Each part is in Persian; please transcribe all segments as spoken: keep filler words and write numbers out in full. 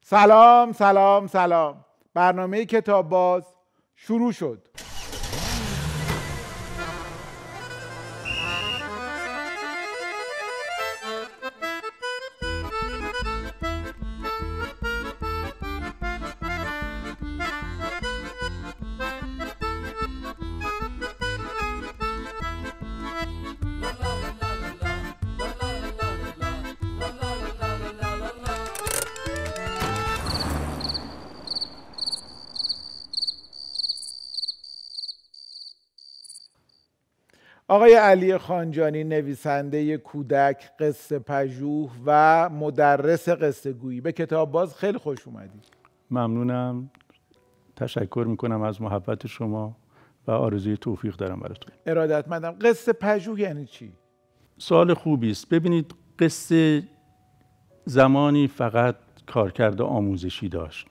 سلام سلام سلام. برنامه کتاب باز شروع شد. آقای علی خانجانی، نویسنده کودک، قصه پژوه و مدرس قصه گویی، به کتاب باز خیلی خوش اومدید. ممنونم، تشکر میکنم از محبت شما و آرزوی توفیق دارم براتون. ارادتمندم. قصه پژوه یعنی چی؟ سوال خوبی است. ببینید، قصه زمانی فقط کارکرد آموزشی داشت.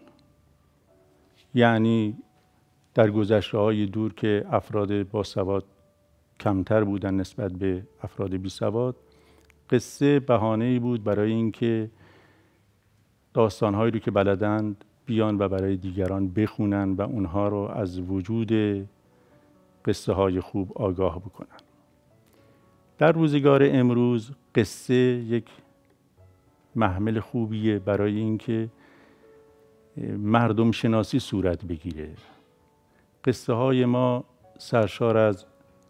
یعنی در گذشته‌های دور که افراد باسواد کمتر بودن نسبت به افراد بی سواد، قصه بهانه‌ای بود برای اینکه داستان‌هایی رو که بلدند بیان و برای دیگران بخونن و اونها رو از وجود قصه‌های خوب آگاه بکنن. در روزگار امروز قصه یک محمل خوبیه برای اینکه مردم شناسی صورت بگیره. قصه های ما سرشار از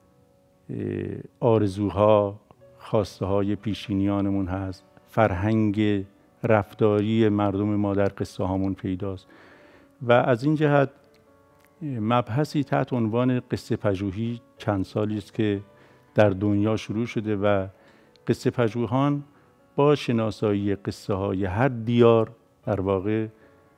آرزوها، خواسته های پیشینیانمون هست. فرهنگ رفتاری مردم ما در قصه هامون پیداست و از این جهت مبحثی تحت عنوان قصه پژوهی چند سالی است که در دنیا شروع شده و قصه پژوهان با شناسایی قصه های هر دیار در واقع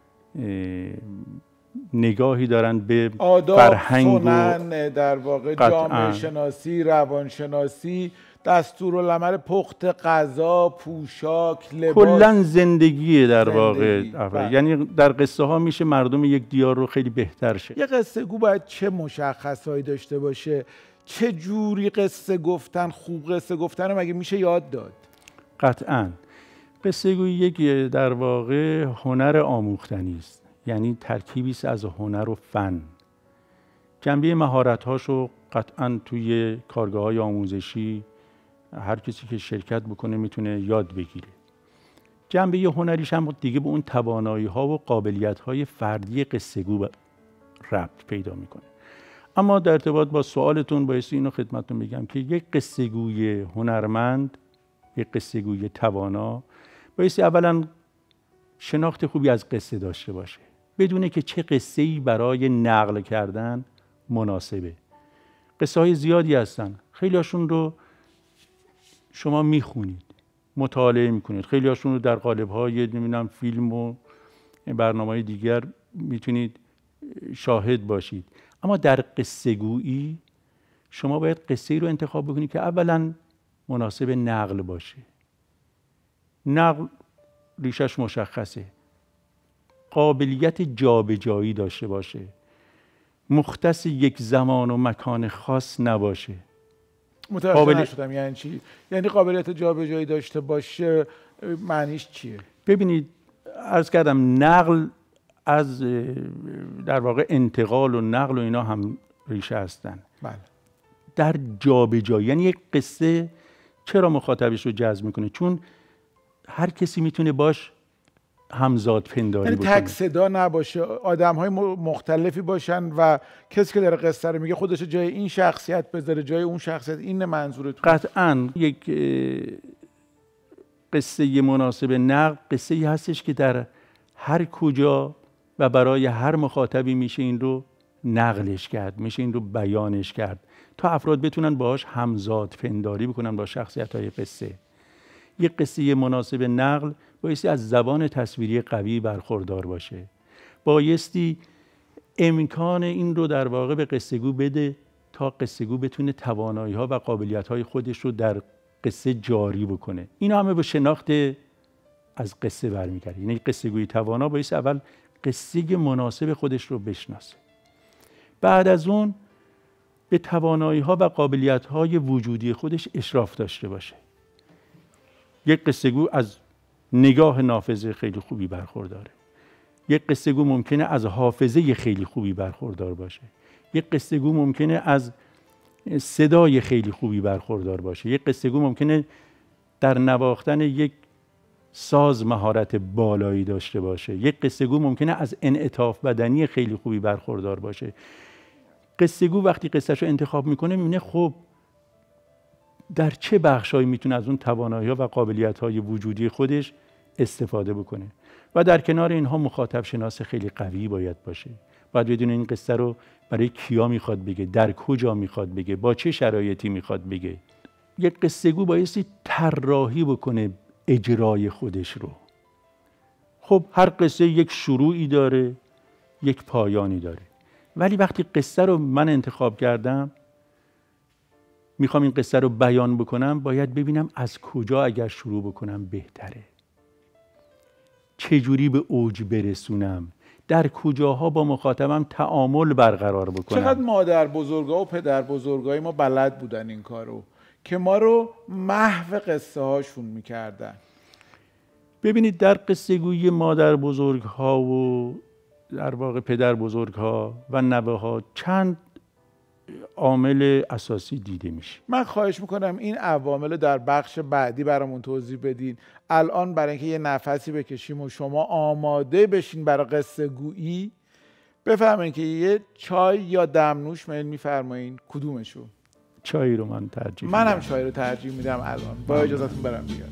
نگاهی دارن به فرهنگ و در واقع جامعه شناسی، روانشناسی، دستورالعمل پخت غذا، پوشاک، لباس، کلا زندگی در زندگی. واقع یعنی در قصه ها میشه مردم یک دیار رو خیلی بهتر شه. یه قصه گو باید چه مشخصایی داشته باشه؟ چه جوری قصه گفتن، خوب قصه گفتن رو مگه میشه یاد داد؟ قطعاً قصه گویی یک در واقع هنر آموختنی است. یعنی ترکیبی است از هنر و فن. جنبه مهارت‌هاشو قطعاً توی کارگاه‌های آموزشی هر کسی که شرکت بکنه میتونه یاد بگیره. جنبه هنریش هم دیگه به اون توانایی‌ها و قابلیت‌های فردی قصه‌گو ربط پیدا میکنه. اما در ارتباط با سوالتون بایستی اینو خدمتتون بگم که یک قصه‌گوی هنرمند، یک قصه‌گوی توانا بایستی اولاً شناخت خوبی از قصه داشته باشه، بدونه که چه قصه‌ای برای نقل کردن مناسبه. قصه های زیادی هستن، خیلی هاشون رو شما میخونید، مطالعه میکنید، خیلی هاشون رو در قالب های نمیدونم فیلم و برنامه‌های دیگر میتونید شاهد باشید. اما در قصه گویی شما باید قصه ای رو انتخاب بکنید که اولا مناسب نقل باشه. نقل ریشش مشخصه، قابلیت جابجایی داشته باشه، مختص یک زمان و مکان خاص نباشه. متوجه قابل... نشدم یعنی چی؟ یعنی قابلیت جابجایی داشته باشه معنیش چیه؟ ببینید، عرض کردم نقل از در واقع انتقال و نقل و اینا هم ریشه هستن. بله. در جابجایی یعنی یک قصه چرا مخاطبش رو جذب میکنه؟ چون هر کسی میتونه باش همزاد پنداری بکنه. یعنی تک صدا نباشه، آدم‌های مختلفی باشن و کسی که داره قصه رو میگه خودش جای این شخصیت بذاره، جای اون شخصیت. این منظورتون؟ قطعاً یک قصه مناسب نقل قصه‌ای هستش که در هر کجا و برای هر مخاطبی میشه این رو نقلش کرد، میشه این رو بیانش کرد تا افراد بتونن باهاش همزاد پنداری بکنن با شخصیت‌های قصه. یک قصه مناسب نقل بایستی از زبان تصویری قوی برخوردار باشه، بایستی امکان این رو در واقع به قصه‌گو بده تا قصه‌گو بتونه توانایی‌ها و قابلیت‌های خودش رو در قصه جاری بکنه. اینا همه به شناخت از قصه برمیگرده. یعنی قصه‌گوی توانا بایستی اول قصه مناسب خودش رو بشناسه، بعد از اون به توانایی‌ها و قابلیت‌های وجودی خودش اشراف داشته باشه. یک قصه‌گو از نگاه نافذ خیلی خوبی برخورداره. یک قصه گو ممکنه از حافظه خیلی خوبی برخوردار باشه. یک قصه گو ممکنه از صدای خیلی خوبی برخوردار باشه. یک قصه گو ممکنه در نواختن یک ساز مهارت بالایی داشته باشه. یک قصه گو ممکنه از انعطاف بدنی خیلی خوبی برخوردار باشه. قصه گو وقتی قصهشو انتخاب میکنه میبینه خب در چه بخشایی میتونه از اون توانایی‌ها و قابلیت‌های وجودی خودش استفاده بکنه. و در کنار اینها مخاطب شناس خیلی قوی باید باشه. باید بدونه این قصه رو برای کیا میخواد بگه، در کجا میخواد بگه، با چه شرایطی میخواد بگه. یک قصه گو بایستی طراحی بکنه اجرای خودش رو. خب هر قصه یک شروعی داره، یک پایانی داره. ولی وقتی قصه رو من انتخاب کردم، میخوام این قصه رو بیان بکنم، باید ببینم از کجا اگر شروع بکنم بهتره. چجوری به اوج برسونم، در کجاها با مخاطبم تعامل برقرار بکنم. چقدر مادر بزرگا و پدر بزرگای ما بلد بودن این کارو که ما رو محو قصه هاشون میکردن. ببینید در قصه گویی مادر بزرگ ها و در واقع پدر بزرگ ها و نوه ها چند عامل اساسی دیده میشه. من خواهش میکنم این عوامل در بخش بعدی برامون توضیح بدین. الان برای اینکه یه نفسی بکشیم و شما آماده بشین برای قصه گویی، بفهمین که یه چای یا دمنوش میل میفرمایین کدومشو؟ چای رو من ترجیح میدم. منم چای رو ترجیح میدم الان. با اجازهتون برم بیارم.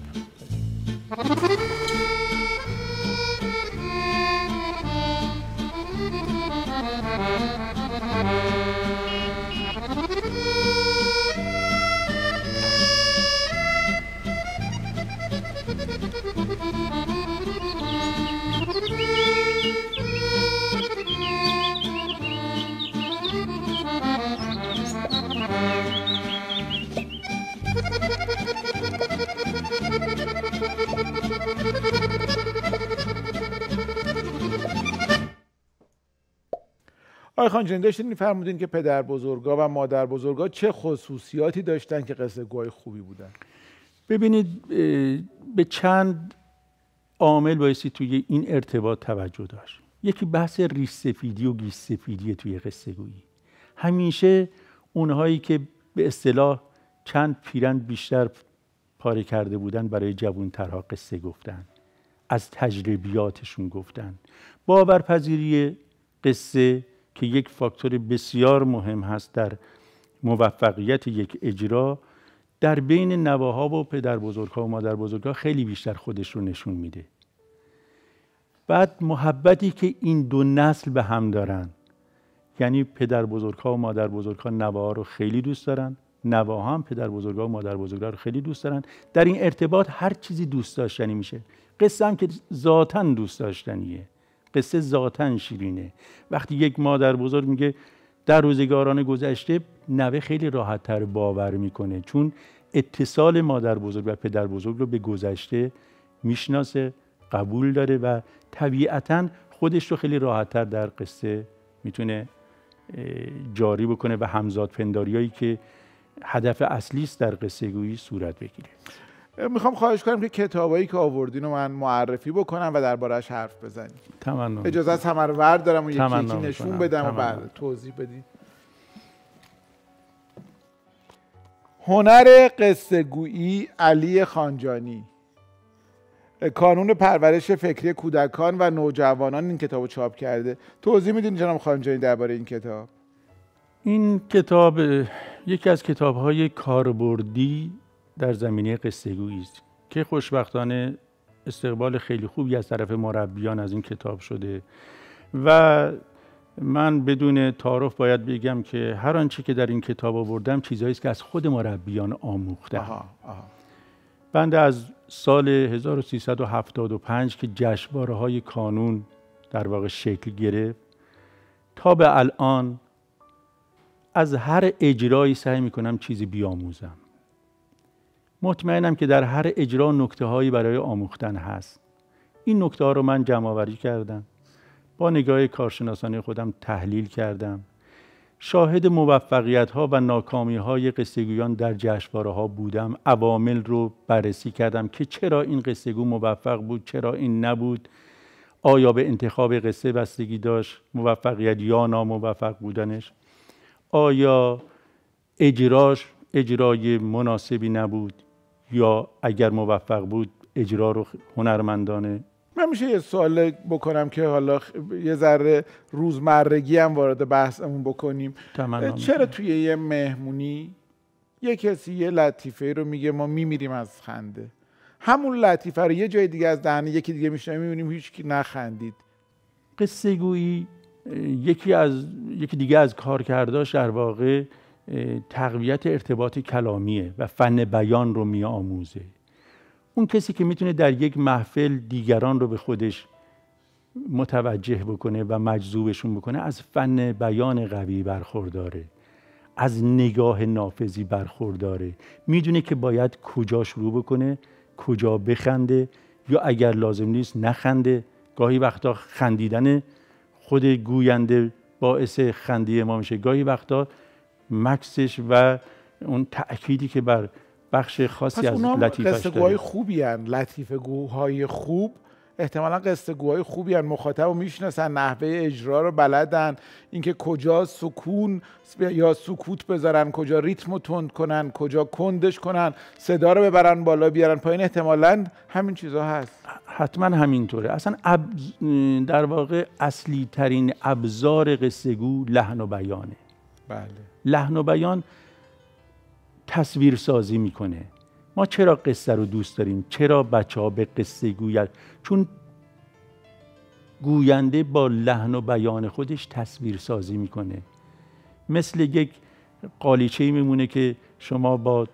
آقای خانجانی داشتین می‌فرمودین که پدر بزرگا و مادر بزرگا چه خصوصیاتی داشتن که قصه گوهای خوبی بودن؟ ببینید به چند عامل بایستی توی این ارتباط توجه داشت. یکی بحث ریش سفیدی و گیج سفیدی توی قصه گویی. همیشه اونهایی که به اصطلاح چند پیرند بیشتر پاره کرده بودن برای جوان‌ترها قصه گفتن، از تجربیاتشون گفتن. باورپذیری قصه که یک فاکتور بسیار مهم هست در موفقیت یک اجرا، در بین نوه‌ها و پدر بزرگ‌ها و مادر بزرگ‌ها خیلی بیشتر خودش رو نشون میده. بعد محبتی که این دو نسل به هم دارن، یعنی پدر بزرگ‌ها و مادر بزرگ‌ها نوه‌ها رو خیلی دوست دارن، نوه‌ها هم پدر بزرگ‌ها و مادر بزرگ‌ها رو خیلی دوست دارن. در این ارتباط هر چیزی دوست داشتنی میشه. قصه هم که ذاتاً دوست داشتنیه. قصه ذاتاً شیرینه. وقتی یک مادر بزرگ میگه در روزگاران گذشته، نوه خیلی راحت‌تر باور میکنه، چون اتصال مادر بزرگ و پدر بزرگ رو به گذشته میشناسه، قبول داره و طبیعتاً خودش رو خیلی راحت‌تر در قصه میتونه جاری بکنه و همزاد پنداریایی که هدف اصلی است در قصه گویی صورت بگیره. میخوام خواهش کنم که کتابایی که آوردین رو من معرفی بکنم و درباره‌اش حرف بزنیم. تمام. اجازه است همه رو بردارم و یکی یکی نشون بدم و بعد توضیح بدید. هنر قصه گویی علی خانجانی، کانون پرورش فکری کودکان و نوجوانان این کتابو چاپ کرده. توضیح میدین جناب خانجانی درباره این کتاب؟ این کتاب یکی از کتاب‌های کاربردی در زمینه قصه گویی است که خوشبختانه استقبال خیلی خوبی از طرف مربیان از این کتاب شده و من بدون تعارف باید بگم که هر آنچه که در این کتاب آوردم چیزایی است که از خود مربیان آموختم. آها، آها. بنده از سال هزار و سیصد و هفتاد و پنج که جشنواره‌های کانون در واقع شکل گرفت تا به الان از هر اجرایی سعی میکنم چیزی بیاموزم. مطمئنم که در هر اجرا نکته هایی برای آموختن هست. این نکته ها رو من جمع آوری کردم، با نگاه کارشناسانه خودم تحلیل کردم، شاهد موفقیت ها و ناکامی های قصه گویان در جشنواره ها بودم، عوامل رو بررسی کردم که چرا این قصه گو موفق بود، چرا این نبود، آیا به انتخاب قصه بستگی داشت، موفقیت یا ناموفق بودنش؟ آیا اجراش اجرای مناسبی نبود یا اگر موفق بود اجرا رو هنرمندانه؟ من میشه یه سوال بکنم که حالا یه ذره روزمرگی هم وارد بحثمون بکنیم؟ چرا توی یه مهمونی یه کسی یه لطیفه رو میگه ما میمیریم از خنده، همون لطیفه رو یه جای دیگه از دهن یکی دیگه میشنویم میبینیم هیچ کی نخندید؟ قصه گویی یکی از یکی دیگه از کارکرداش در واقع تقویت ارتباط کلامیه و فن بیان رو میآموزه. اون کسی که میتونه در یک محفل دیگران رو به خودش متوجه بکنه و مجذوبشون بکنه، از فن بیان قوی برخورداره، از نگاه نافذی برخورداره، میدونه که باید کجا شروع بکنه، کجا بخنده یا اگر لازم نیست نخنده. گاهی وقتا خندیدن خود گوینده باعث خنده ما میشه، گاهی وقتا مکسش و اون تأکیدی که بر بخش خاصی از لطیفش داره. قصه گوهای خوبی هن. لطیفه گوهای خوب احتمالا قصه گوهای خوبی هن. مخاطب رو میشناسن، نحوه اجرا رو بلدن، اینکه کجا سکون یا سکوت بذارن، کجا ریتم رو تند کنن، کجا کندش کنن، صدا رو ببرن بالا بیارن پایین. احتمالا همین چیزا هست. حتما همینطوره. اصلا در واقع اصلی ترین ابزار قصه گو لحن و بیانه. بله. لحن و بیان تصویر سازی میکنه. ما چرا قصه رو دوست داریم؟ چرا بچه ها به قصه گوید؟ چون گوینده با لحن و بیان خودش تصویر سازی میکنه. مثل یک قالیچه‌ای میمونه که شما با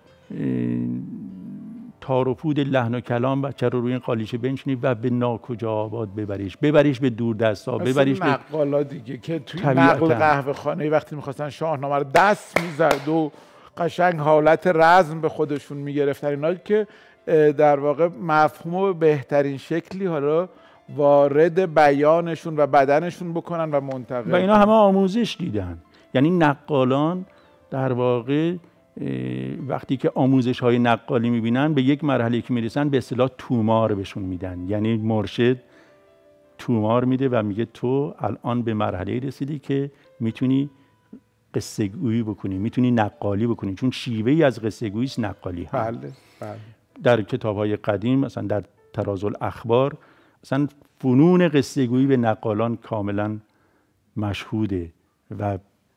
تار و پود لحن و کلام بچه رو روی این قالیچه بنشونید و به ناکجا آباد ببریش ببریش به دور دستا، ببریش به نقالا دیگه که توی نقل قهوه خانه وقتی میخواستن شاهنامه رو دست میزد و قشنگ حالت رزم به خودشون میگرفتن، اینا که در واقع مفهومو به بهترین شکلی حالا وارد بیانشون و بدنشون بکنن و منتقل. و اینا همه آموزش دیدن. یعنی نقالان در واقع وقتی که آموزش های نقالی میبینن به یک مرحله که میرسن به اصطلاح تومار بهشون میدن. یعنی مرشد تومار میده و میگه تو الان به مرحله رسیدی که میتونی قصه گویی بکنی، میتونی نقالی بکنی، چون شیوه ای از قصه گویی است نقالی هم. بله بله. در کتاب های قدیم مثلا در تراز الاخبار مثلا فنون قصه گویی به نقالان کاملا مشهوده و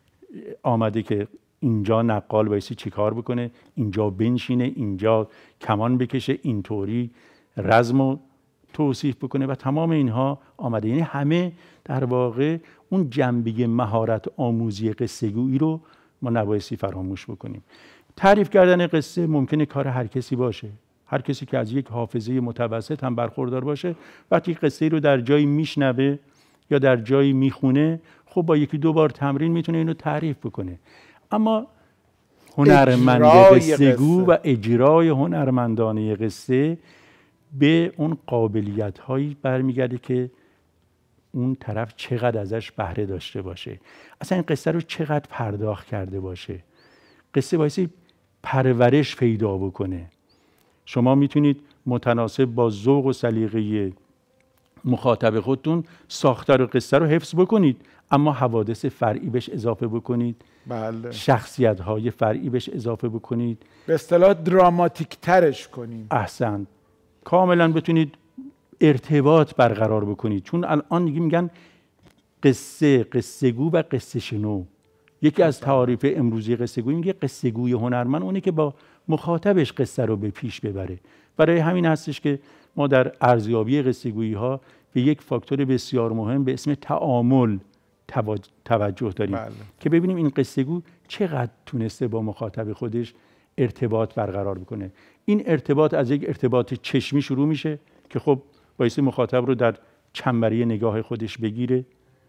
آمده که اینجا نقال بایستی چی کار بکنه، اینجا بنشینه، اینجا کمان بکشه، اینطوری رزمو توصیف بکنه و تمام اینها آمده. یعنی همه در واقع اون جنبه مهارت آموزی قصه گویی رو ما نبایستی فراموش بکنیم. تعریف کردن قصه ممکنه کار هر کسی باشه. هر کسی که از یک حافظه متوسط هم برخوردار باشه وقتی قصه رو در جایی میشنوه یا در جایی میخونه، خب با یکی دو بار تمرین میتونه اینو تعریف بکنه. اما هنرمند قصه گو و اجرای هنرمندانه قصه به اون قابلیت هایی برمیگرده که اون طرف چقدر ازش بهره داشته باشه، اصلا این قصه رو چقدر پرداخت کرده باشه. قصه بایستی پرورش پیدا بکنه. شما میتونید متناسب با ذوق و سلیقه مخاطب خودتون ساختار و قصه رو حفظ بکنید، اما حوادث فرعی بهش اضافه بکنید. بله. شخصیت های فرعی بهش اضافه بکنید، به اصطلاح دراماتیک ترش کنید. احسن. کاملا بتونید ارتباط برقرار بکنید. چون الان میگن قصه، قصه گو و قصه شنو. یکی از تعاریف امروزی قصه گویی میگه قصه گوی هنرمند اونه که با مخاطبش قصه رو به پیش ببره. برای همین هستش که ما در ارزیابی قصه گویی ها به یک فاکتور بسیار مهم به اسم تعامل توجه داریم. بله. که ببینیم این قصه گو چقدر تونسته با مخاطب خودش ارتباط برقرار بکنه. این ارتباط از یک ارتباط چشمی شروع میشه که خب باعث مخاطب رو در چنبری نگاه خودش بگیره،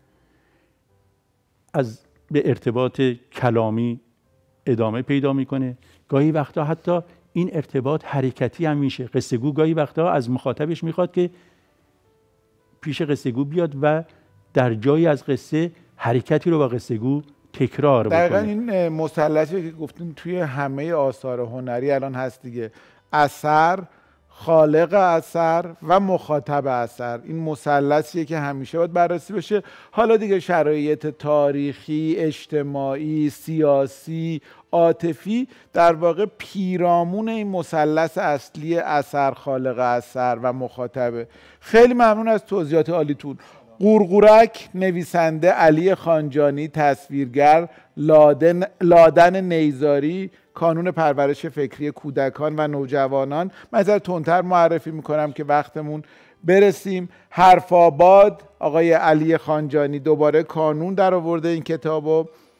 از به ارتباط کلامی ادامه پیدا میکنه. گاهی وقتا حتی این ارتباط حرکتی هم میشه. قصه گو گاهی وقتا از مخاطبش میخواد که پیش قصه گو بیاد و در جایی از قصه حرکتی رو با قصه گو تکرار بکنه. دقیقاً این مثلثی که گفتین توی همه آثار هنری الان هست دیگه. اثر، خالق اثر و مخاطب اثر. این مثلثیه که همیشه باید بررسی بشه. حالا دیگه شرایط تاریخی، اجتماعی، سیاسی، عاطفی در واقع پیرامون این مثلث اصلی اثر، خالق اثر و مخاطبه. خیلی ممنون از توضیحات عالیتون. قورقورک، نویسنده علی خانجانی، تصویرگر لادن, لادن نیزاری، کانون پرورش فکری کودکان و نوجوانان. من از تندتر معرفی میکنم که وقتمون برسیم. حرف آباد، آقای علی خانجانی دوباره کانون در آورده این کتابو.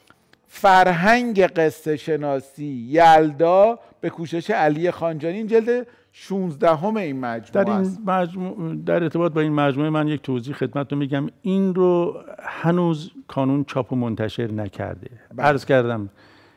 فرهنگ قصه شناسی یلدا به کوشش علی خانجانی، این جلد شانزدهم این مجموعه در این مجموع در ارتباط با این مجموعه من یک توضیح خدمتتون میگم. این رو هنوز کانون چاپ و منتشر نکرده. بله. عرض کردم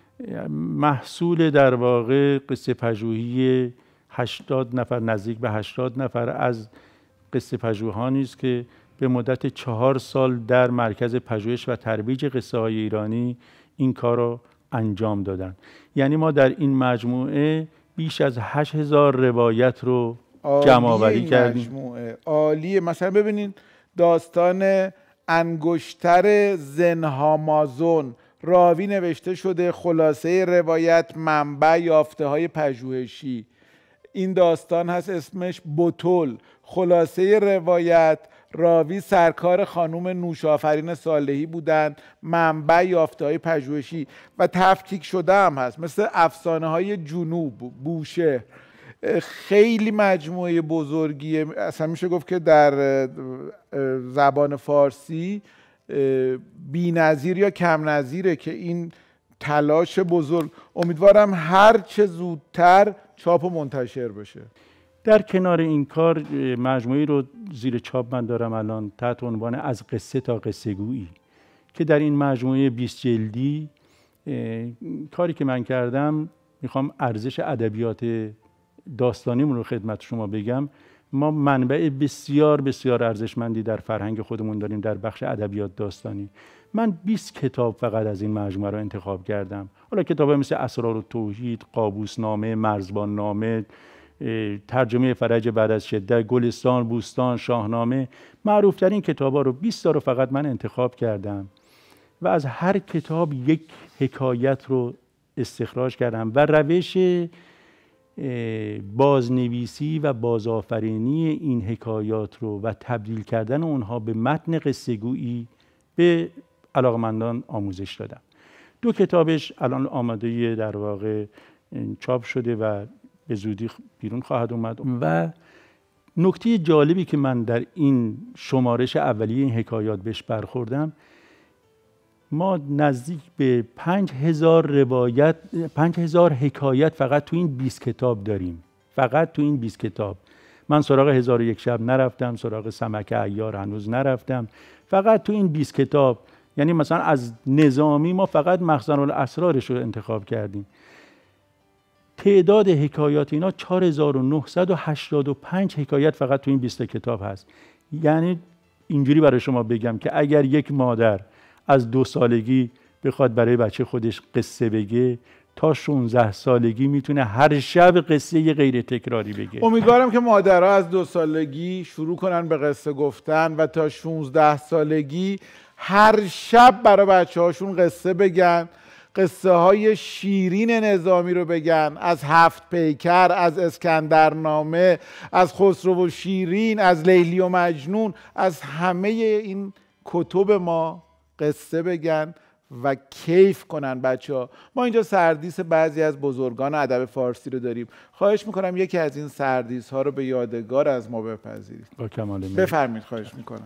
محصول در واقع قصه پژوهی هشتاد نفر، نزدیک به هشتاد نفر از قصه پژوهانی است که به مدت چهار سال در مرکز پژوهش و ترویج قصه های ایرانی این کار رو انجام دادن. یعنی ما در این مجموعه بیش از هشت هزار روایت رو جمع آوری کردیم. مجموعه عالیه. مثلا ببینید داستان انگشتر زنهامازون، راوی نوشته شده، خلاصه روایت، منبع یافته های پژوهشی. این داستان هست اسمش بوتول، خلاصه روایت، راوی سرکار خانم نوشافرین صالحی بودند، منبع یافته های پژوهشی و تفکیک شده هم هست، مثل افسانه های جنوب، بوشه. خیلی مجموعه بزرگیه. اصلا میشه گفت که در زبان فارسی بی‌نظیر یا کم نظیره که این تلاش بزرگ. امیدوارم هر چه زودتر چاپ و منتشر بشه. در کنار این کار مجموعی رو زیر چاپ من دارم الان تحت عنوان از قصه تا قصه گویی که در این مجموعه بیست جلدی کاری که من کردم، میخوام ارزش ادبیات داستانیمون رو خدمت شما بگم. ما منبع بسیار بسیار ارزشمندی در فرهنگ خودمون داریم در بخش ادبیات داستانی. من بیست کتاب فقط از این مجموعه رو انتخاب کردم. حالا کتاب‌های مثل اسرار التوحید، قابوسنامه، مرزبان نامه، ترجمه فرج بعد از شدت، گلستان، بوستان، شاهنامه، معروف‌ترین کتاب‌ها رو بیست تا رو فقط من انتخاب کردم و از هر کتاب یک حکایت رو استخراج کردم و روش بازنویسی و بازآفرینی این حکایات رو و تبدیل کردن اونها به متن قصه گویی به علاقمندان آموزش دادم. دو کتابش الان آماده در واقع چاپ شده و به زودی بیرون خواهد اومد. و نکته جالبی که من در این شمارش اولیه این حکایات بهش برخوردم، ما نزدیک به پنج هزار روایت، پنج هزار حکایت فقط تو این بیست کتاب داریم. فقط تو این بیست کتاب. من سراغ هزار و یک شب نرفتم، سراغ سمک عیار هنوز نرفتم. فقط تو این بیست کتاب، یعنی مثلا از نظامی ما فقط مخزن الاسرارش رو انتخاب کردیم. تعداد حکایات اینا چهار هزار و نهصد و هشتاد و پنج حکایت فقط تو این بیست کتاب هست. یعنی اینجوری برای شما بگم که اگر یک مادر از دو سالگی بخواد برای بچه خودش قصه بگه، تا شانزده سالگی میتونه هر شب قصه یه غیر تکراری بگه. امیدوارم که مادرها از دو سالگی شروع کنن به قصه گفتن و تا شانزده سالگی هر شب برای بچه هاشون قصه بگن. قصه های شیرین نظامی رو بگن، از هفت پیکر، از اسکندرنامه، از خسرو و شیرین، از لیلی و مجنون، از همه این کتب ما قصه بگن و کیف کنن بچه ها. ما اینجا سردیس بعضی از بزرگان ادب فارسی رو داریم. خواهش میکنم یکی از این سردیس ها رو به یادگار از ما بپذیرید. با کمال میل. بفرمید. خواهش میکنم.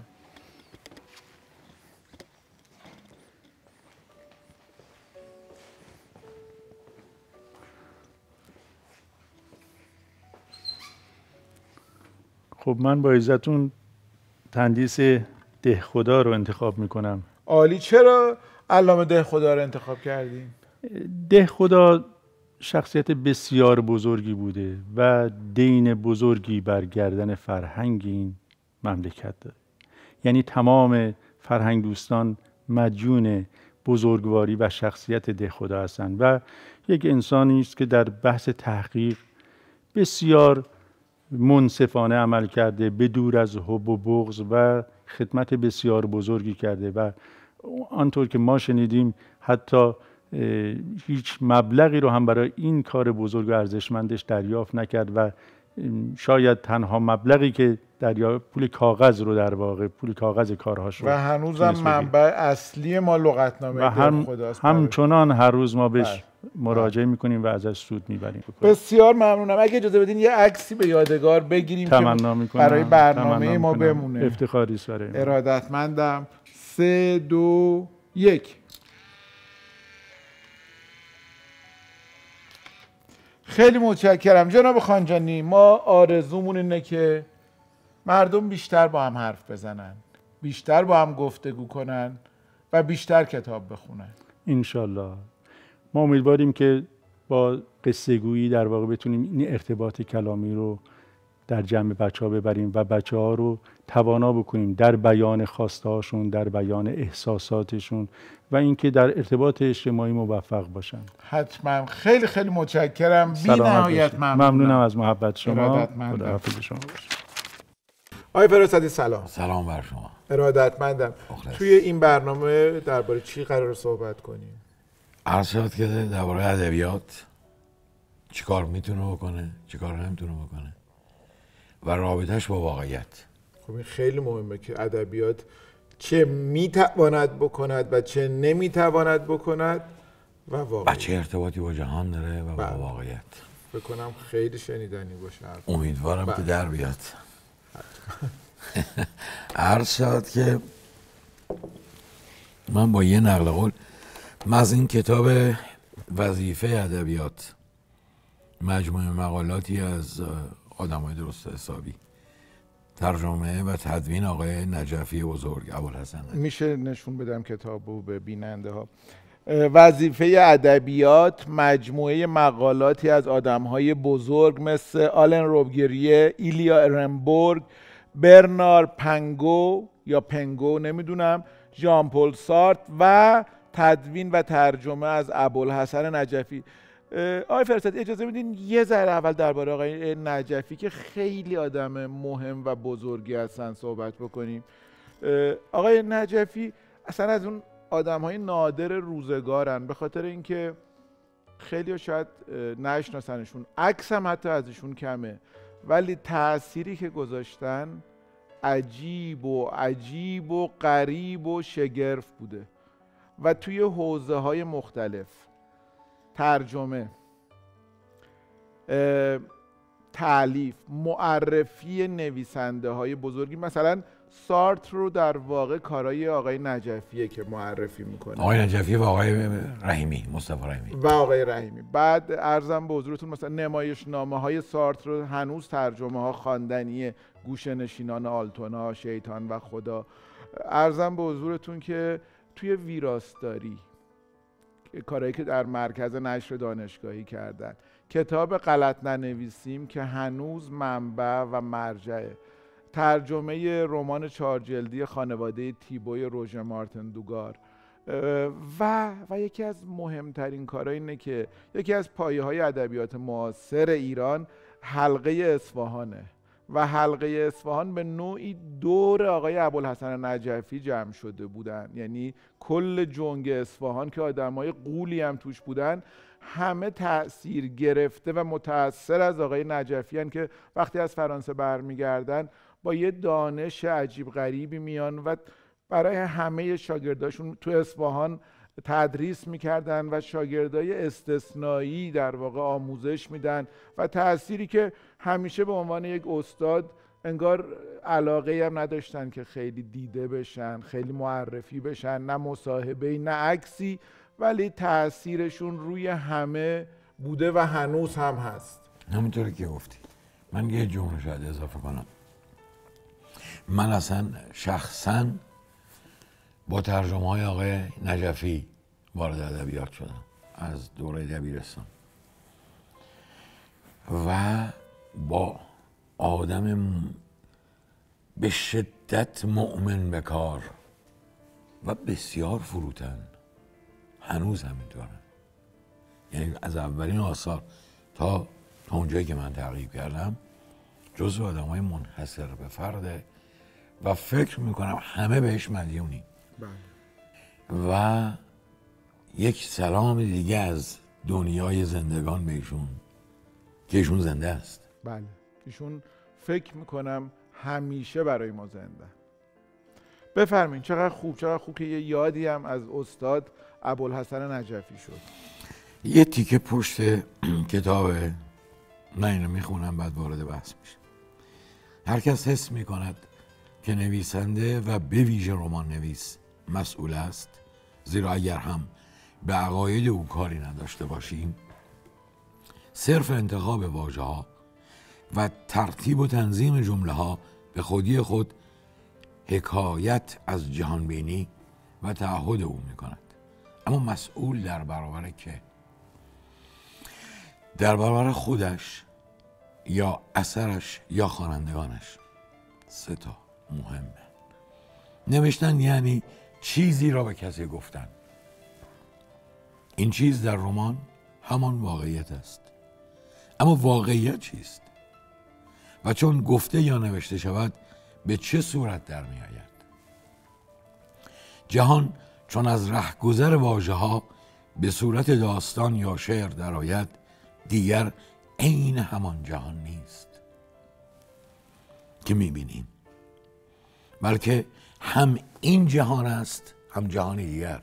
خب من با عزتون تندیس دهخدا رو انتخاب میکنم. عالی. چرا علامه دهخدا رو انتخاب کردین؟ دهخدا شخصیت بسیار بزرگی بوده و دین بزرگی بر گردن فرهنگ این مملکت داره. یعنی تمام فرهنگ دوستان مدیون بزرگواری و شخصیت دهخدا هستند و یک انسانی است که در بحث تحقیق بسیار منصفانه عمل کرده، به دور از حب و بغض و خدمت بسیار بزرگی کرده و آنطور که ما شنیدیم حتی هیچ مبلغی رو هم برای این کار بزرگ و ارزشمندش دریافت نکرد و شاید تنها مبلغی که دریافت پول کاغذ رو در واقع پول کاغذ کارهاش رو و هنوزم منبع اصلی ما لغتنامه هم خداست. همچنان هر روز ما بهش مراجعه میکنیم و ازش سود میبریم. بسیار ممنونم. اگه اجازه بدین یه عکسی به یادگار بگیریم که برای برنامه ما بمونه. افتخاری سره ارادتمندم. سه دو یک. خیلی متشکرم جناب خانجانی. ما آرزومون اینه که مردم بیشتر با هم حرف بزنن، بیشتر با هم گفتگو کنن و بیشتر کتاب بخونن. انشالله. ما امیدواریم که با قصه گویی در واقع بتونیم این ارتباط کلامی رو در جمع بچه ها ببریم و بچه ها رو توانا بکنیم در بیان خواسته هاشون، در بیان احساساتشون و اینکه در ارتباط اجتماعی موفق باشن. حتما. خیلی خیلی متشکرم. بی نهایت ممنونم. ممنونم از محبت شما. خداحافظ شما باشه. آقای فرستادی سلام. سلام بر شما. ارادتمندم. توی این برنامه درباره چی قرار صحبت کنیم؟ عرض شد که درباره ادبیات چیکار میتونه بکنه، چیکار نمیتونه بکنه و رابطهش با واقعیت. خب این خیلی مهمه که ادبیات چه میتواند بکند و چه نمیتواند بکند و واقعیت. و چه ارتباطی با جهان داره و با واقعیت. فکر کنم خیلی شنیدنی باشه. امیدوارم که در بیاد. عرض شد که من با یه نقل قول من از این کتاب وظیفه ادبیات، مجموعه مقالاتی از آدمای درست حسابی، ترجمه و تدوین آقای نجفی بزرگ ابوالحسن، میشه نشون بدم کتابو به بیننده ها؟ وظیفه ادبیات مجموعه مقالاتی از آدمهای بزرگ مثل آلن روبگریه، ایلیا ارنبورگ، برنار پنگو یا پنگو نمیدونم، ژان پل سارت و تدوین و ترجمه از ابوالحسن نجفی. آقای فرستادی اجازه بدین یه ذره اول درباره آقای نجفی که خیلی آدم مهم و بزرگی هستن صحبت بکنیم. آقای نجفی اصلا از اون آدم‌های نادر روزگارن، به خاطر اینکه خیلی شاید نشناسنشون، عکس هم حتی ازشون کمه، ولی تأثیری که گذاشتن عجیب و عجیب و غریب و شگرف بوده و توی حوزه‌های مختلف، ترجمه، تالیف، معرفی نویسنده های بزرگی. مثلا سارت رو در واقع کارای آقای نجفیه که معرفی میکنه، آقای نجفی و آقای رحیمی، مصطفی رحیمی و آقای رحیمی. بعد عرضم به حضورتون مثلا نمایشنامه های سارت رو هنوز ترجمه ها خواندنیه، گوشه نشینان آلتونا، شیطان و خدا. عرضم به حضورتون که توی ویراستاری، کارهایی که در مرکز نشر دانشگاهی کردن، کتاب غلط ننویسیم که هنوز منبع و مرجعه، ترجمه رمان چهار جلدی خانواده تیبوی روژه مارتن دوگار و و یکی از مهمترین کارها اینه که یکی از پایه‌های ادبیات معاصر ایران حلقه اصفهانه و حلقه اصفهان به نوعی دور آقای ابوالحسن نجفی جمع شده بودن، یعنی کل جنگ اصفهان که آدمای غولی هم توش بودن همه تأثیر گرفته و متأثر از آقای نجفی هن که وقتی از فرانسه برمیگردن با یه دانش عجیب غریبی میان و برای همه شاگرداشون تو اصفهان تدریس میکردن و شاگردای استثنایی در واقع آموزش میدن و تأثیری که همیشه به عنوان یک استاد انگار علاقه هم نداشتن که خیلی دیده بشن، خیلی معرفی بشن، نه مصاحبه‌ای نه عکسی، ولی تأثیرشون روی همه بوده و هنوز هم هست. همونطوری که گفتی. من یه جمله شاید اضافه کنم. من اصلا شخصا با ترجمه های آقای نجفی وارد ادبیات شدم از دوره دبیرستان و با آدم به شدت مؤمن به کار و بسیار فروتن، هنوز همینطوره، یعنی از اولین آثار تا تا اونجایی که من تعقیب کردم جزو آدمای منحصر به فرده و فکر میکنم همه بهش مدیونیم. و یک سلام دیگه از دنیای زندگان بهشون که ایشون زنده است. بله، ایشون فکر میکنم همیشه برای ما زنده. بفرمین. چقدر خوب، چقدر خوب که یه یادی هم از استاد ابوالحسن نجفی شد. یه تیکه پشت کتابه، من اینو میخونم بعد وارد بحث میشه. هر کس حس میکند که نویسنده و به ویژه رمان نویس مسئول است، زیرا اگر هم به عقاید او کاری نداشته باشیم، صرف انتخاب واژه ها و ترتیب و تنظیم جمله ها به خودی خود حکایت از جهانبینی و تعهد او میکند. اما مسئول در برابر که؟ در برابر خودش یا اثرش یا خوانندگانش. سه تا مهمه. نوشتن یعنی چیزی را به کسی گفتن. این چیز در رمان همان واقعیت است. اما واقعیت چیست؟ و چون گفته یا نوشته شود به چه صورت در می آید؟ جهان چون از رهگذر واژه ها به صورت داستان یا شعر در آید، دیگر عین همان جهان نیست که می بینیم، بلکه هم این جهان است هم جهان دیگر،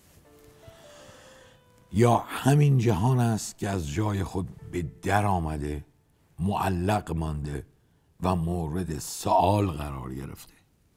یا همین جهان است که از جای خود به در آمده، معلق مانده و مورد سؤال قرار گرفته.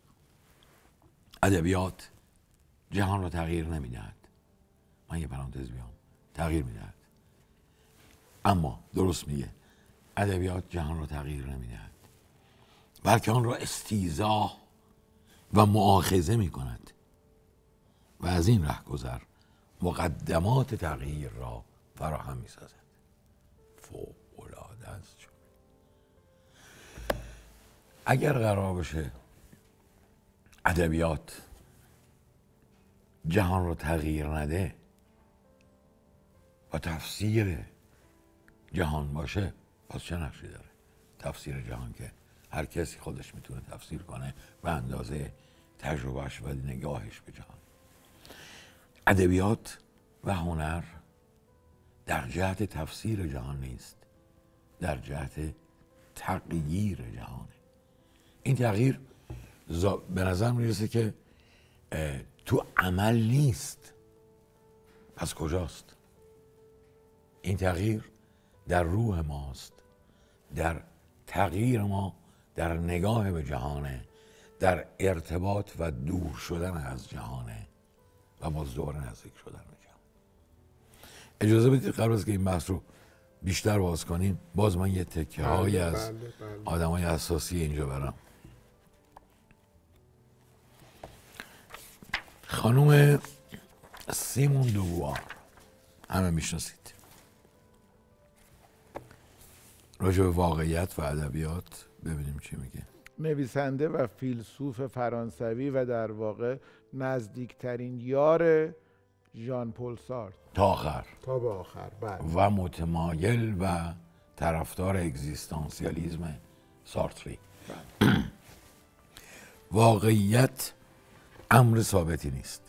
ادبیات جهان را تغییر نمیدهد. من یه پرانتز بیام، تغییر میدهد. اما درست میگه، ادبیات جهان را تغییر نمیدهد، بلکه آن را استیضاح و مؤاخذه میکند و از این رهگذر مقدمات تغییر را فراهم میسازد. فوق‌العاده است. اگر قرار باشه ادبیات جهان رو تغییر نده و تفسیر جهان باشه، پس چه نقشی داره تفسیر جهان که هر کسی خودش میتونه تفسیر کنه به اندازه تجربهش و نگاهش به جهان. ادبیات و هنر در جهت تفسیر جهان نیست، در جهت تغییر جهانه. این تغییر به نظر میرسه که تو عمل نیست. پس کجاست؟ این تغییر در روح ماست، در تغییر ما در نگاه به جهانه، در ارتباط و دور شدن از جهانه و باز دوباره نزدیک شدن به جهان. اجازه بدید قبل از که این بحث رو بیشتر باز کنیم، باز من یه تکه های از آدم های اساسی اینجا برم. خانوم سیمون دوبوار همه میشناسید. راجع به واقعیت و ادبیات ببینیم چی میگه. نویسنده و فیلسوف فرانسوی و در واقع نزدیکترین یار ژان پل سارتر تا آخر تا به آخر. بله. و متمایل و طرفدار اگزیستانسیالیسم سارتری. واقعیت امر ثابتی نیست،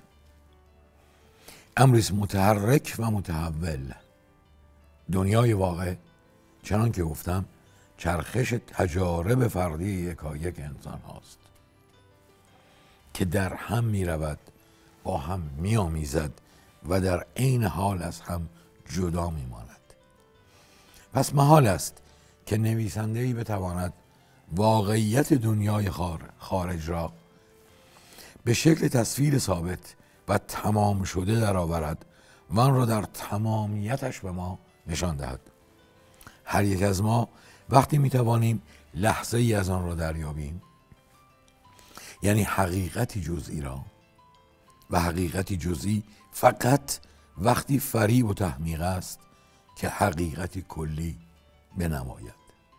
امری متحرک و متحول. دنیای واقع چنان که گفتم چرخش تجارب فردی یکایک انسان هاست که در هم می رود، با هم می آمیزد و در عین حال از هم جدا می ماند. پس محال است که نویسنده‌ای بتواند واقعیت دنیای خارج را به شکل تصویر ثابت و تمام شده درآورد و آن را در تمامیتش به ما نشان دهد. هر یک از ما وقتی میتوانیم لحظه ای از آن را دریابیم، یعنی حقیقتی جزئی را، و حقیقتی جزئی فقط وقتی فریب و تحمیق است که حقیقتی کلی بنماید.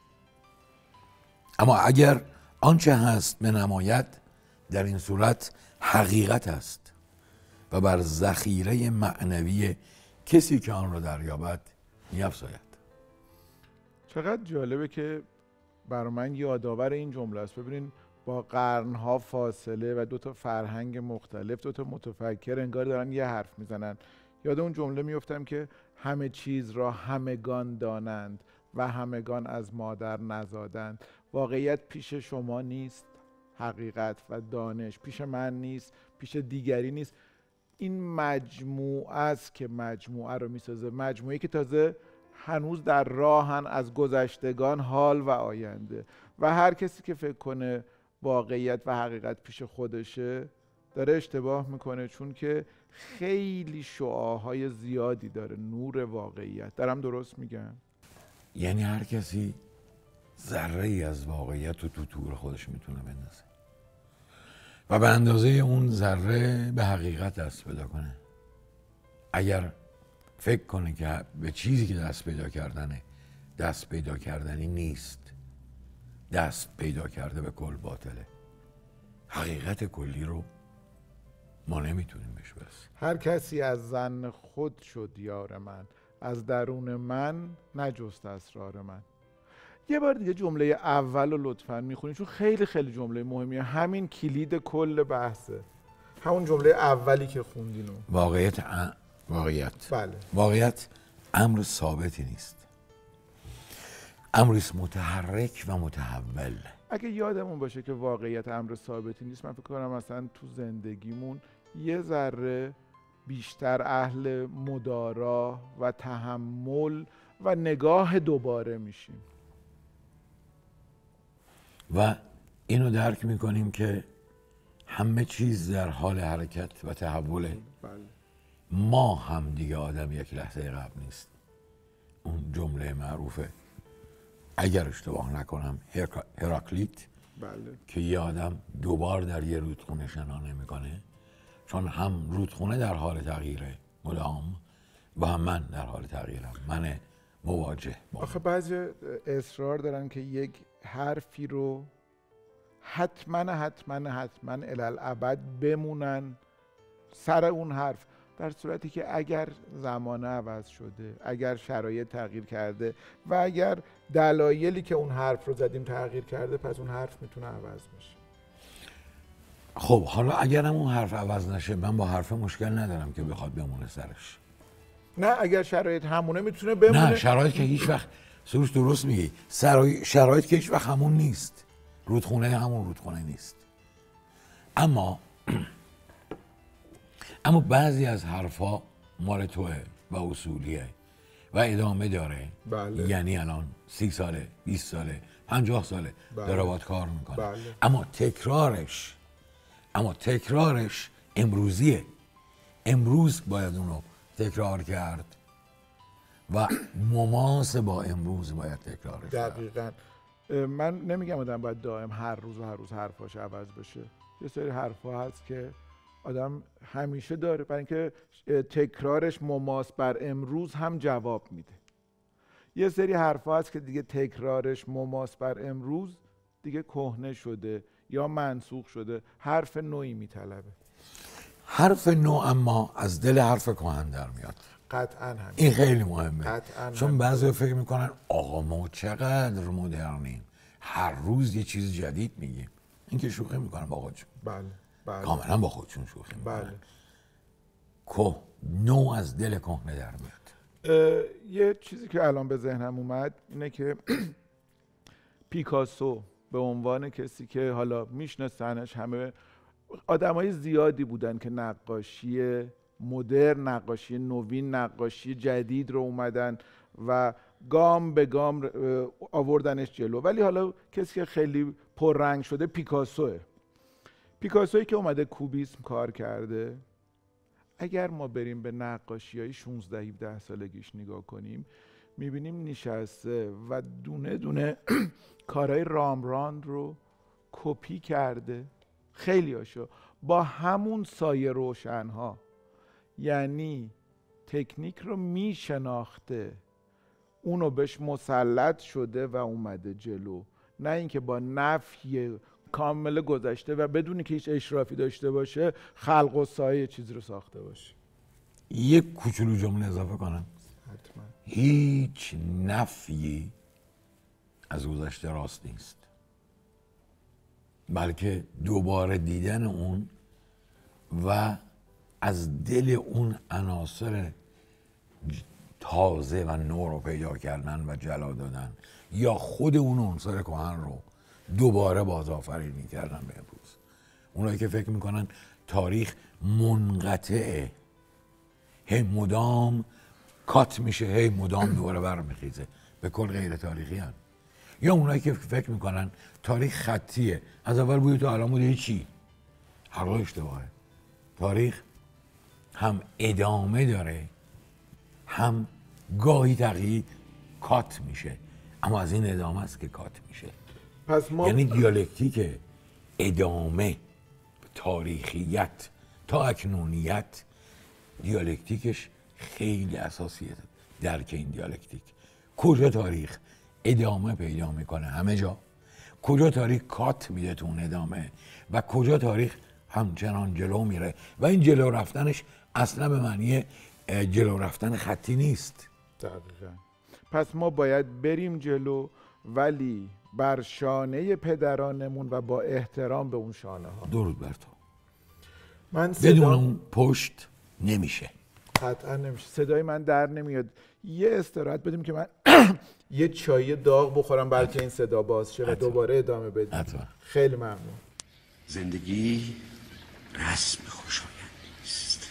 اما اگر آنچه هست بنماید، در این صورت حقیقت است و بر ذخیره معنوی کسی که آن را دریابد می‌افزاید. چقدر جالبه که برای من یادآور این جمله است. ببینین با قرنها فاصله و دو تا فرهنگ مختلف، دو تا متفکر انگار دارن یه حرف میزنن. یاد اون جمله میفتم که همه چیز را همگان دانند و همگان از مادر نزادند. واقعیت پیش شما نیست، حقیقت و دانش پیش من نیست، پیش دیگری نیست. این مجموعه است که مجموعه رو میسازه، مجموعه‌ای که تازه هنوز در راهن از گذشتگان، حال و آینده. و هر کسی که فکر کنه واقعیت و حقیقت پیش خودشه داره اشتباه میکنه، چون که خیلی شعاعهای زیادی داره نور واقعیت. دارم درست میگم؟ یعنی هر کسی ذره ای از واقعیت رو تو تور خودش میتونه بندازه و به اندازه اون ذره به حقیقت دست پیدا کنه. اگر فکر کنه که به چیزی که دست پیدا کردنه دست پیدا کردنی نیست، دست پیدا کرده به کل باطله. حقیقت کلی رو ما نمیتونیم بهش برسیم. هر کسی از ظن خود شد یار من، از درون من نجست اسرار من. یه بار دیگه جمله اول رو لطفاً میخونید، چون خیلی خیلی جمله مهمیه. همین کلید کل بحثه، همون جمله اولی که خوندینو. واقعیت ا... واقعیت بله. واقعیت امر ثابتی نیست، امریست متحرک و متحول. اگه یادمون باشه که واقعیت امر ثابتی نیست، من فکر کنم مثلا تو زندگیمون یه ذره بیشتر اهل مدارا و تحمل و نگاه دوباره میشیم و اینو درک میکنیم که همه چیز در حال حرکت و تحوله. بله. ما هم دیگه آدم یک لحظه قبل نیست. اون جمله معروفه، اگر اشتباه نکنم هراکلیت، بله. که یه آدم دوبار در یه رودخونه شنا نمیکنه، چون هم رودخونه در حال تغییره مدام و هم من در حال تغییرم، من مواجه با. آخه بعضی اصرار دارن که یک حرفی رو حتما حتما حتما الالعبد بمونن سر اون حرف، در صورتی که اگر زمانه عوض شده، اگر شرایط تغییر کرده و اگر دلایلی که اون حرف رو زدیم تغییر کرده، پس اون حرف میتونه عوض بشه. خب حالا اگر هم اون حرف عوض نشه، من با حرف مشکل ندارم که بخواد بمونه سرش. نه اگر شرایط همونه میتونه بمونه. نه شرایط که هیچ وقت، سروش درست میگی، شرایط که هیچ وقت همون نیست، رودخونه همون رودخونه نیست. اما اما بعضی از حرفا مال توه و اصولیه و ادامه داره. بله. یعنی الان سی ساله، بیست ساله، پنجاه ساله بله. داره باید کار میکنه. بله. اما تکرارش اما تکرارش امروزیه. امروز باید اونو تکرار کرد و مماس با امروز باید تکرارش کرد. دقیقاً. من نمیگم آدم باید دائم هر روز و هر روز حرفاش عوض بشه. یه سری حرفا هست که آدم همیشه داره، برای اینکه تکرارش مماس بر امروز هم جواب میده. یه سری حرفا هست که دیگه تکرارش مماس بر امروز دیگه کهنه شده یا منسوخ شده، حرف نوعی میطلبه. حرف نو اما از دل حرف کهن در میاد. قطعاً هم. این خیلی مهمه. قطعاً چون بعضی فکر میکنن آقا ما چقدر مدرنیم، هر روز یه چیز جدید میگیم. این که شوخی میکنن با خودشون. بله. بله. کاملا با خودشون شوخی میکنن. بله. که نو از دل کهنه در میاد. یه چیزی که الان به ذهنم اومد اینه که پیکاسو به عنوان کسی که حالا میشناسنش، همه آدمای زیادی بودن که نقاشی مدرن، نقاشی نوین، نقاشی جدید رو اومدن و گام به گام آوردنش جلو، ولی حالا کسی که خیلی پررنگ شده پیکاسوه. پیکاسویی که اومده کوبیسم کار کرده. اگر ما بریم به نقاشی‌های شانزده هفده سالگیش نگاه کنیم، میبینیم نشسته و دونه دونه کارهای رامبراند رو کپی کرده، خیلی هاشو با همون سایه روشنها. یعنی تکنیک رو میشناخته، اونو بهش مسلط شده و اومده جلو، نه اینکه با نفی کامل گذشته و بدونی که هیچ اشرافی داشته باشه خلق و سایه چیزی رو ساخته باشه. یک کوچولو جمله اضافه کنم. حتما. هیچ نفی از گذشته راست نیست، بلکه دوباره دیدن اون و از دل اون عناصر تازه و نو رو پیدا کردن و جلا دادن، یا خود اون عنصر کهن رو دوباره بازآفرینی کردن به امروز. اونایی که فکر میکنن تاریخ منقطعه، هی مدام کات میشه، هی مدام دوباره برمیخیزه، به کل غیر تاریخی هن. یا اونایی که فکر میکنن تاریخ خطیه، از اول بوده تا الان بوده چی؟ هر دو اشتباهه. تاریخ هم ادامه داره، هم گاهی تغییر کات میشه، اما از این ادامه است که کات میشه. پس ما یعنی دیالکتیک ادامه، تاریخیت تا اکنونیت، دیالکتیکش خیلی اساسیه. درک این دیالکتیک، کجا تاریخ ادامه پیدا میکنه همه جا، کجا تاریخ کات میده تو اون ادامه، و کجا تاریخ همچنان جلو میره و این جلو رفتنش اصلا به معنی جلو رفتن خطی نیست. دقیقا. پس ما باید بریم جلو، ولی بر شانه پدرانمون و با احترام به اون شانه ها. درود بر تو. من صدا... بدون اون پشت نمیشه. قطعا نمیشه. صدای من در نمیاد. یه استراحت بدیم که من یه چای داغ بخورم بلکه این صدا باز شه و دوباره ادامه بدیم. حتما. خیلی ممنون. زندگی رسم خوشایندی است.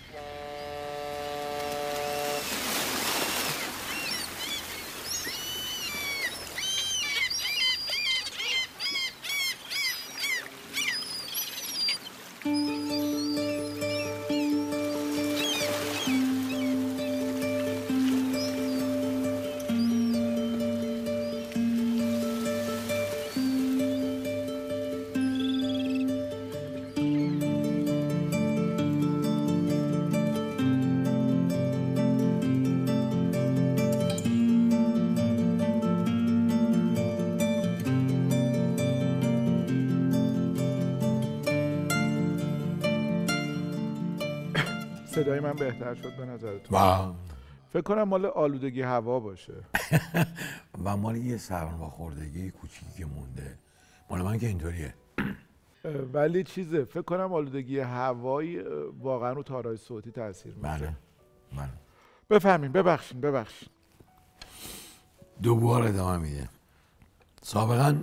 صدای من بهتر شد به نظرتون؟ و فکر کنم مال آلودگی هوا باشه. و مال یه سرماخوردگی کوچیکی که مونده. مال من که اینطوریه. ولی چیزه، فکر کنم آلودگی هوایی واقعا رو تارای صوتی تاثیر میذاره. بله بله. بفهمین. ببخشین ببخشین. دوباره ادامه میده. سابقا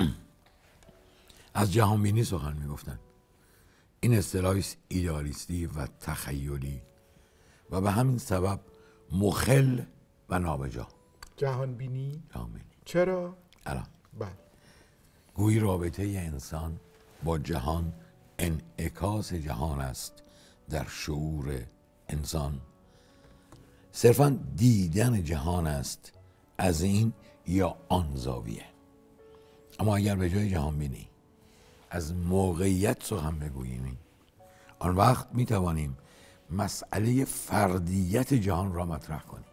از جهانبینی سخن میگفتن. این اصطلاحی ایدئالیستی و تخیلی و به همین سبب مخل و نابجا. جهان بینی؟ جهان بینی. چرا؟ الان بله. گویی رابطه انسان با جهان انعکاس جهان است در شعور انسان. صرفاً دیدن جهان است از این یا آن زاویه. اما اگر به جای جهان بینی از موقعیت سخن بگوییم، آن وقت می توانیم مسئله فردیت جهان را مطرح کنیم.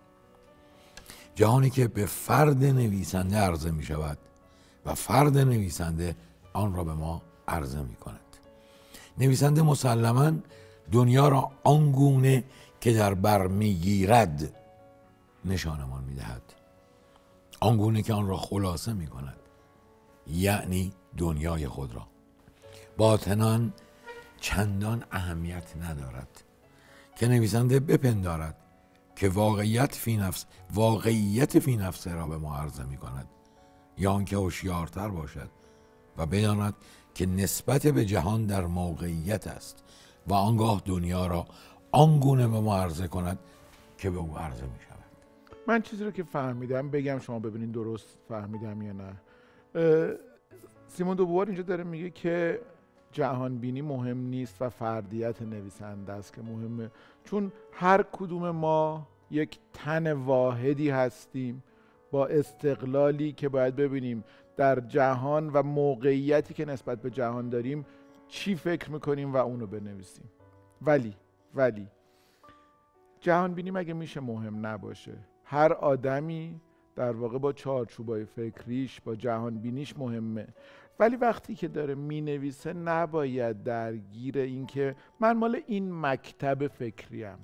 جهانی که به فرد نویسنده عرضه می شود و فرد نویسنده آن را به ما عرضه می کند. نویسنده مسلماً دنیا را آنگونه که در بر می گیرد نشانمان می دهد، آنگونه که آن را خلاصه می کند، یعنی دنیای خود را. باطناً چندان اهمیت ندارد که نویسنده بپندارد که واقعیت فی نفس واقعیت فی نفسه را به ما عرضه می کند، یا آنکه هوشیارتر باشد و بداند که نسبت به جهان در موقعیت است و آنگاه دنیا را آنگونه به ما عرضه کند که به او عرضه می شود. من چیزی رو که فهمیدم بگم، شما ببینین درست فهمیدم یا نه. سیمون دو بووار اینجا داره میگه که جهان بینی مهم نیست و فردیت نویسنده است که مهمه، چون هر کدوم ما یک تن واحدی هستیم با استقلالی که باید ببینیم در جهان و موقعیتی که نسبت به جهان داریم چی فکر میکنیم و اونو بنویسیم. ولی ولی جهان بینی مگه میشه مهم نباشه؟ هر آدمی در واقع با چارچوبای فکریش با جهان بینیش مهمه، ولی وقتی که داره مینویسه نباید درگیر این که من مال این مکتب فکریم،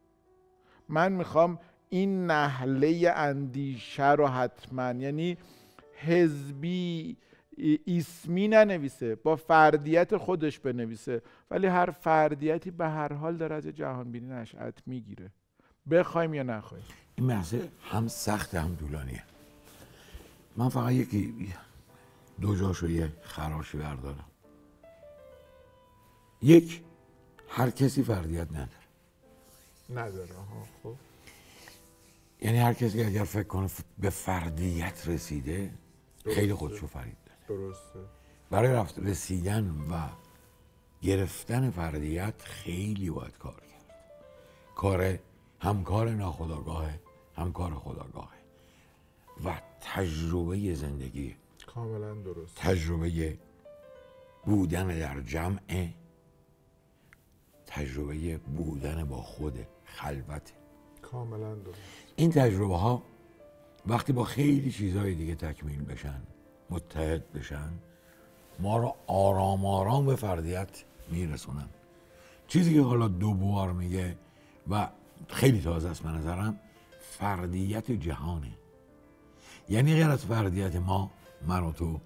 من میخوام این نحله اندیشه رو حتما، یعنی حزبی اسمی ننویسه، با فردیت خودش بنویسه، ولی هر فردیتی به هر حال داره از جهانبینی نشأت میگیره، بخوایم یا نخوایم. این محصه هم سخت هم طولانیه. من فقط یکی دو جاشو یه خراشی بردارم. یک، هر کسی فردیت نداره. نداره ها. خب یعنی هر کسی اگر فکر کنه به فردیت رسیده خیلی خودشو فرید داره. درسته. برای رفت رسیدن و گرفتن فردیت خیلی باید کار کرد. کار هم کار ناخودآگاهه هم کار خودآگاهه و تجربه زندگی. کاملا درست. تجربه بودن در جمع، تجربه بودن با خود، خلوت. کاملا درست. این تجربه ها وقتی با خیلی چیزهای دیگه تکمیل بشن، متحد بشن، ما رو آرام آرام به فردیت میرسونن. چیزی که حالا دوبوار میگه و خیلی تازه است به نظرم، فردیت جهانه. یعنی غیر از فردیت ما، من و تو،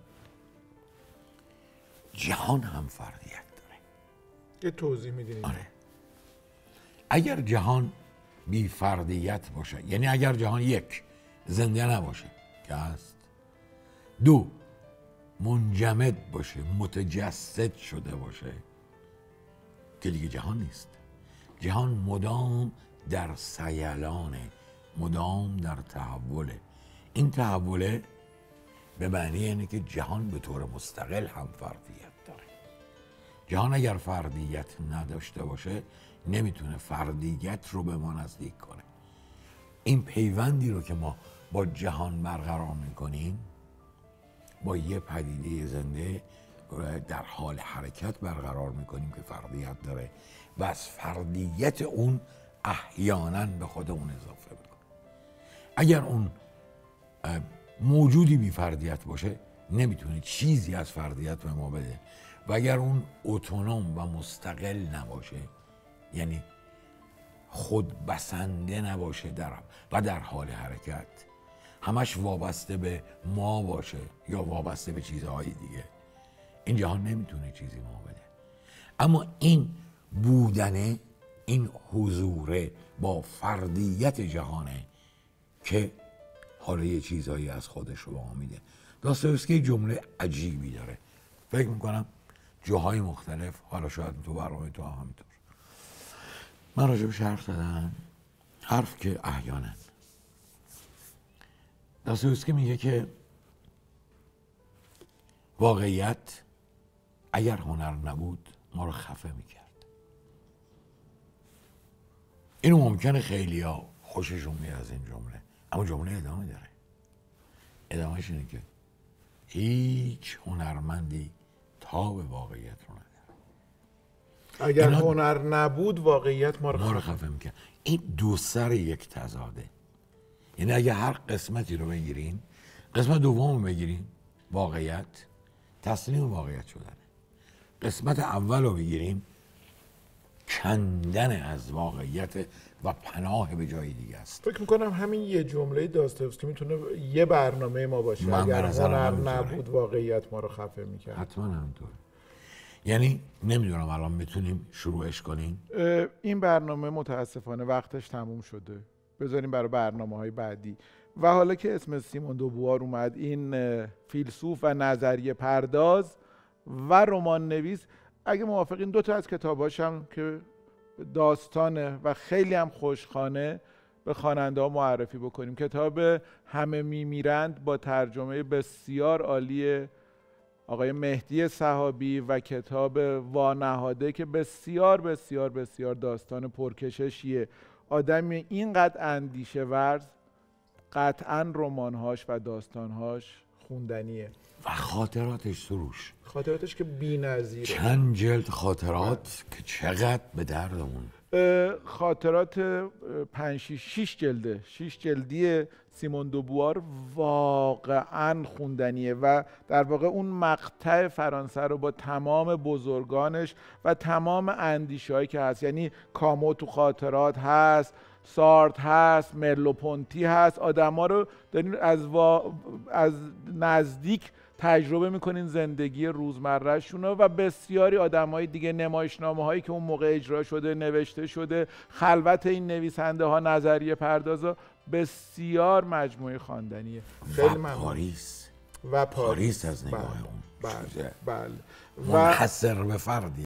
جهان هم فردیت داره. یه توضیح میدین؟ آره. اگر جهان بی فردیت باشه، یعنی اگر جهان یک، زنده نباشه که هست، دو، منجمد باشه، متجسد شده باشه، که دیگه جهان نیست. جهان مدام در سیلانه، مدام در تحوله. این تحوله به معنی اینه که جهان به طور مستقل هم فردیت داره. جهان اگر فردیت نداشته باشه نمیتونه فردیت رو به ما نزدیک کنه. این پیوندی رو که ما با جهان برقرار میکنیم، با یه پدیده زنده در حال حرکت برقرار میکنیم که فردیت داره و از فردیت اون احیانا به خود اون اضافه میکنه. اگر اون موجودی بی فردیت باشه نمیتونه چیزی از فردیت به ما بده و اگر اون اتونوم و مستقل نباشه، یعنی خود بسنده نباشه در و در حال حرکت، همش وابسته به ما باشه یا وابسته به چیزهای دیگه، این جهان نمیتونه چیزی ما بده. اما این بودنه، این حضوره با فردیت جهانه که حالا یه چیزهایی از خودش رو به ما میده. داستایوفسکی جمله عجیبی داره، فکر میکنم جاهای مختلف، حالا شاید تو برنامه تو همینطور، من راجبش حرف زدم، حرف که احیانا داستایوفسکی میگه که واقعیت اگر هنر نبود ما رو خفه میکرد. اینو ممکنه خیلی ها خوششون میاد از این جمله، اما جمله ادامه داره. ادامهش اینه که هیچ هنرمندی تاب واقعیت رو نداره. اگر هنر نبود واقعیت ما رو ما رو خفه میکرد. این دو سر یک تضاده. یعنی اگه هر قسمتی رو بگیرین، قسمت دوم رو بگیرین، واقعیت، تسلیم واقعیت شدنه. قسمت اول رو بگیریم، کندن از واقعیت و پناه به جای دیگه است. فکر میکنم همین یه جمله داستایوفسکی میتونه یه برنامه ما باشه. اگر هنر نبود واقعیت ما رو خفه میکرد. حتما همینطور. یعنی نمیدونم الان میتونیم شروعش کنیم. این برنامه متاسفانه وقتش تموم شده، بذاریم برای برنامه های بعدی. و حالا که اسم سیمون دوبوار اومد، این فیلسوف و نظریه پرداز و رمان نویس، اگه موافقین دو تا از کتاباش هم که داستانه و خیلی هم خوشخانه به خواننده ها معرفی بکنیم. کتاب همه میمیرند با ترجمه بسیار عالی آقای مهدی صحابی و کتاب وانهاده که بسیار بسیار بسیار داستان پرکششیه. آدمی اینقدر اندیشه ورز قطعاً رمانهاش و داستانهاش خوندنیه. و خاطراتش سروش، خاطراتش که بی‌نظیره. چند جلد خاطرات که چقدر به دردمون. خاطرات پنج شیش جلده، شیش جلدی سیمون دوبوار واقعاً خوندنیه و در واقع اون مقطع فرانسه رو با تمام بزرگانش و تمام اندیشه‌هایی که هست، یعنی کامو تو خاطرات هست، سارت هست، مرلوپونتی هست. آدما رو دارین از, وا... از نزدیک تجربه میکنین زندگی روزمرهشون رو، و بسیاری آدمای دیگه، نمایشنامه هایی که اون موقع اجرا شده، نوشته شده، خلوت این نویسنده ها، نظریه پردازا، بسیار مجموعه خواندنیه. و پاریس و پاریس از نگاه بله. اون بله بله منحصر به فردی.